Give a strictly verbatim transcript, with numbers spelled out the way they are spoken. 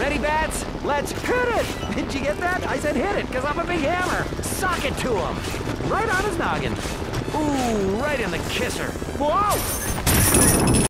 Ready, bats? Let's hit it! Did you get that? I said hit it, because I'm a big hammer. Sock it to him. Right on his noggin. Ooh, right in the kisser. Whoa!